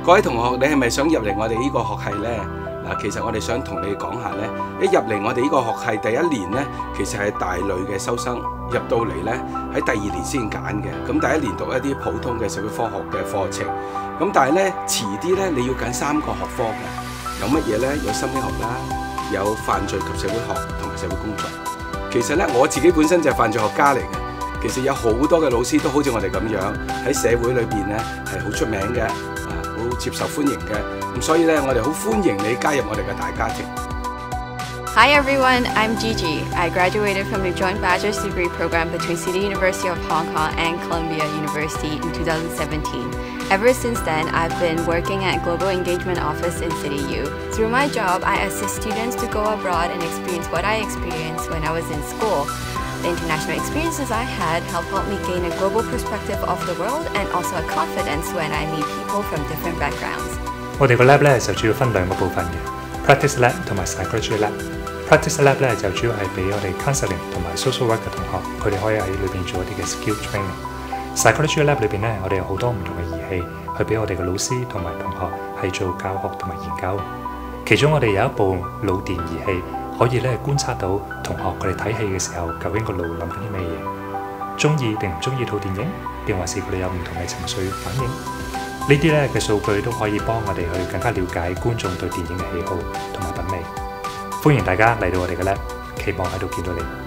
各位同學，你係咪想入嚟我哋呢個學系呢？嗱，其實我哋想同你講下呢，一入嚟我哋呢個學系第一年呢，其實係大類嘅收生，入到嚟呢，喺第2年先揀嘅。咁第一年讀一啲普通嘅社會科學嘅課程，咁但係呢，遲啲呢，你要揀3個學科嘅，有乜嘢呢？有心理學啦，有犯罪及社會學同埋社會工作。其實呢，我自己本身就係犯罪學家嚟嘅。其實有好多嘅老師都好似我哋咁樣喺社會裏邊咧係好出名嘅，好接受歡迎嘅。咁所以咧，我哋好歡迎你加入我哋嘅大家庭。 Hi everyone, I'm Gigi. I graduated from the joint bachelor's degree program between City University of Hong Kong and Columbia University in 2017. Ever since then, I've been working at Global Engagement Office in City U. Through my job, I assist students to go abroad and experience what I experienced when I was in school. The international experiences I had helped me gain a global perspective of the world and also a confidence when I meet people from different backgrounds. 我哋個 lab 咧就主要分2個部分嘅 ，practice lab 同埋 psychology lab。practice lab 咧就主要係俾我哋 counselling 同埋 social work 嘅同學，佢哋可以喺裏邊做一啲嘅 skill training。psychology lab 裏邊咧，我哋有好多唔同嘅儀器，去俾我哋嘅老師同埋同學係做教學同埋研究。其中我哋有一部腦電儀器。可以咧觀察到同學佢哋睇戲嘅時候，究竟個腦諗緊啲咩嘢，中意定唔中意套電影，定還是佢哋有唔同嘅情緒反應？呢啲咧嘅數據都可以幫我哋去更加了解觀眾對電影嘅喜好同埋品味。歡迎大家嚟到我哋嘅 lab， 期望喺度見到你。